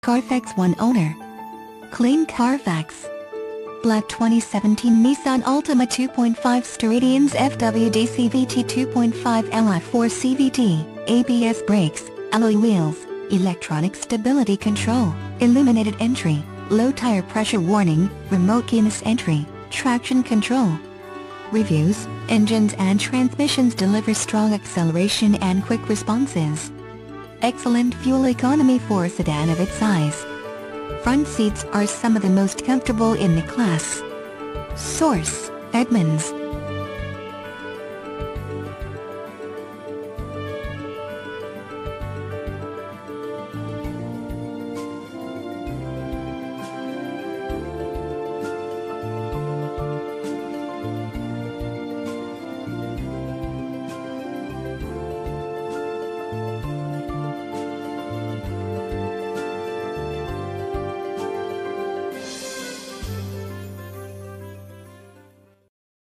CARFAX One-Owner. Clean Carfax. Black 2017 Nissan Altima 2.5 Sturdians FWD CVT 2.5 I4 CVT, ABS brakes, alloy wheels, electronic stability control, illuminated entry, low tire pressure warning, remote keyless entry, traction control. Reviews: engines and transmissions deliver strong acceleration and quick responses. Excellent fuel economy for a sedan of its size. Front seats are some of the most comfortable in the class. Source: Edmunds.